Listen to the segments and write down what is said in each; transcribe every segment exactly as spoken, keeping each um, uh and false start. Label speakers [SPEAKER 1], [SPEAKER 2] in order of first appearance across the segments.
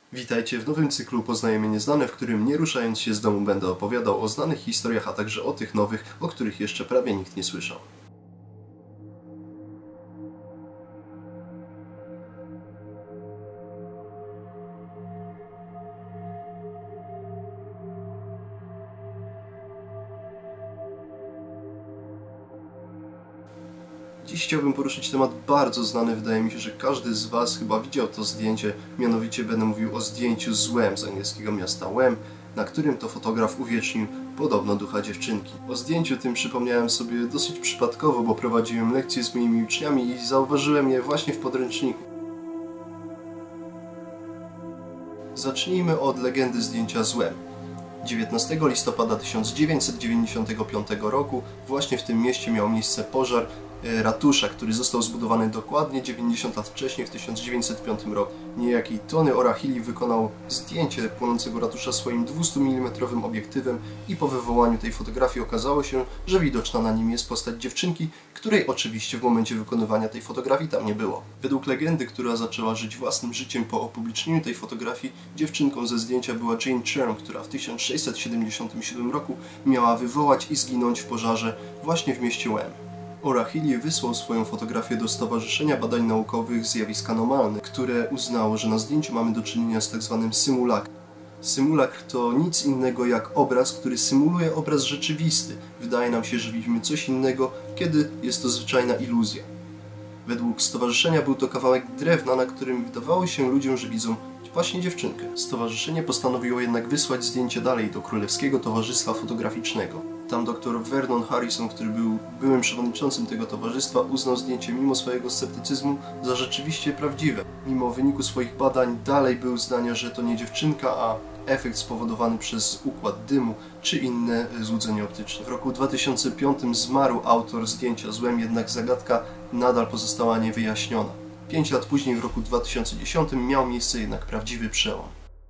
[SPEAKER 1] Witajcie w nowym cyklu Poznajemy Nieznane, w którym nie ruszając się z domu będę opowiadał o znanych historiach, a także o tych nowych, o których jeszcze prawie nikt nie słyszał. Dziś chciałbym poruszyć temat bardzo znany. Wydaje mi się, że każdy z Was chyba widział to zdjęcie. Mianowicie będę mówił o zdjęciu z Wem, z angielskiego miasta Wem, na którym to fotograf uwiecznił podobno ducha dziewczynki. O zdjęciu tym przypomniałem sobie dosyć przypadkowo, bo prowadziłem lekcje z moimi uczniami i zauważyłem je właśnie w podręczniku. Zacznijmy od legendy zdjęcia z Wem. dziewiętnastego listopada tysiąc dziewięćset dziewięćdziesiątego piątego roku właśnie w tym mieście miał miejsce pożar ratusza, który został zbudowany dokładnie dziewięćdziesiąt lat wcześniej, w tysiąc dziewięćset piątym roku. Niejaki Tony O'Rahilly wykonał zdjęcie płonącego ratusza swoim dwustumilometrowym obiektywem i po wywołaniu tej fotografii okazało się, że widoczna na nim jest postać dziewczynki, której oczywiście w momencie wykonywania tej fotografii tam nie było. Według legendy, która zaczęła żyć własnym życiem po opublicznieniu tej fotografii, dziewczynką ze zdjęcia była Jane Cherm, która w tysiąc sześćset siedemdziesiątym siódmym roku miała wywołać i zginąć w pożarze właśnie w mieście Wem. O'Rahilly wysłał swoją fotografię do Stowarzyszenia Badań Naukowych Zjawisk Anomalnych, które uznało, że na zdjęciu mamy do czynienia z tzw. symulacrem. Symulacr to nic innego jak obraz, który symuluje obraz rzeczywisty. Wydaje nam się, że widzimy coś innego, kiedy jest to zwyczajna iluzja. Według stowarzyszenia był to kawałek drewna, na którym wydawało się ludziom, że widzą właśnie dziewczynkę. Stowarzyszenie postanowiło jednak wysłać zdjęcie dalej do Królewskiego Towarzystwa Fotograficznego. Tam dr Vernon Harrison, który był byłym przewodniczącym tego towarzystwa, uznał zdjęcie mimo swojego sceptycyzmu za rzeczywiście prawdziwe. Mimo wyniku swoich badań dalej był zdania, że to nie dziewczynka, a efekt spowodowany przez układ dymu czy inne złudzenie optyczne. W roku dwa tysiące piątym zmarł autor zdjęcia z Wem, jednak zagadka nadal pozostała niewyjaśniona. Pięć lat później, w roku dwa tysiące dziesiątym, miał miejsce jednak prawdziwy przełom.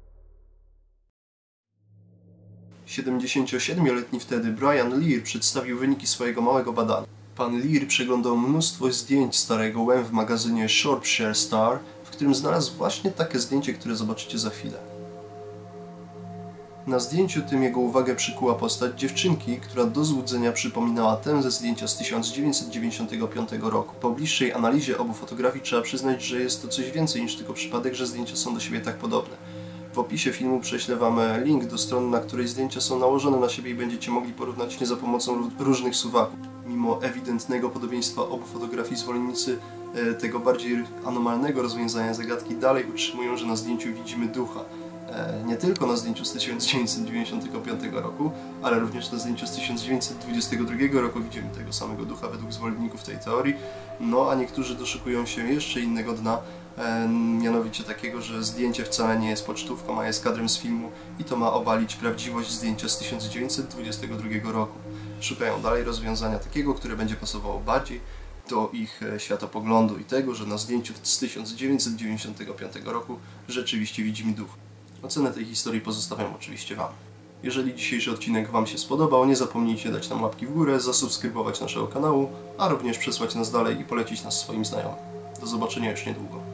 [SPEAKER 1] siedemdziesięciosiedmioletni wtedy Brian Lear przedstawił wyniki swojego małego badania. Pan Lear przeglądał mnóstwo zdjęć starego Wem w magazynie Shropshire Star, w którym znalazł właśnie takie zdjęcie, które zobaczycie za chwilę. Na zdjęciu tym jego uwagę przykuła postać dziewczynki, która do złudzenia przypominała tę ze zdjęcia z tysiąc dziewięćset dziewięćdziesiątego piątego roku. Po bliższej analizie obu fotografii trzeba przyznać, że jest to coś więcej niż tylko przypadek, że zdjęcia są do siebie tak podobne. W opisie filmu prześlę Wam link do strony, na której zdjęcia są nałożone na siebie i będziecie mogli porównać nie za pomocą różnych suwaków. Mimo ewidentnego podobieństwa obu fotografii, zwolennicy tego bardziej anomalnego rozwiązania zagadki dalej utrzymują, że na zdjęciu widzimy ducha. Nie tylko na zdjęciu z tysiąc dziewięćset dziewięćdziesiątego piątego roku, ale również na zdjęciu z tysiąc dziewięćset dwudziestego drugiego roku widzimy tego samego ducha według zwolenników tej teorii. No a niektórzy doszukują się jeszcze innego dna, e, mianowicie takiego, że zdjęcie wcale nie jest pocztówką, a jest kadrem z filmu i to ma obalić prawdziwość zdjęcia z tysiąc dziewięćset dwudziestego drugiego roku. Szukają dalej rozwiązania takiego, które będzie pasowało bardziej do ich światopoglądu i tego, że na zdjęciu z tysiąc dziewięćset dziewięćdziesiątego piątego roku rzeczywiście widzimy duch. Ocenę tej historii pozostawiam oczywiście Wam. Jeżeli dzisiejszy odcinek Wam się spodobał, nie zapomnijcie dać nam łapki w górę, zasubskrybować naszego kanału, a również przesłać nas dalej i polecić nas swoim znajomym. Do zobaczenia już niedługo.